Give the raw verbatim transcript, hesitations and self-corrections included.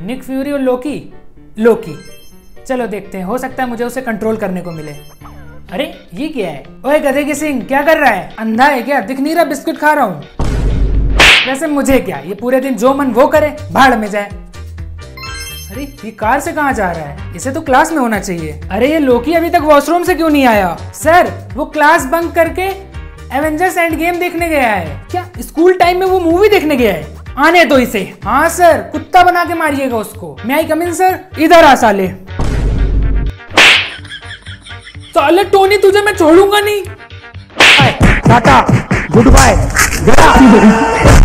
Nick Fury और लोकी। लोकी, चलो देखते हैं, हो सकता है मुझे उसे कंट्रोल करने को मिले। अरे ये क्या है? ओए गधे की सिंह, क्या कर रहा है? अंधा है क्या? दिख नहीं रहा बिस्कुट खा रहा हूँ। वैसे मुझे क्या, ये पूरे दिन जो मन वो करे, भाड़ में जाए। अरे ये कार से कहाँ जा रहा है? इसे तो क्लास में होना चाहिए। अरे ये लोकी अभी तक वॉशरूम से क्यों नहीं आया? सर वो क्लास बंक करके एवेंजर्स एंड गेम देखने गया है। क्या स्कूल टाइम में वो मूवी देखने गया है? आने दो इसे। हाँ सर, कुत्ता बना के मारिएगा उसको। मैं आई कम इन सर? इधर आ साले। साले टोनी, तुझे मैं छोड़ूंगा नहीं। टाटा, गुड बाय, गया।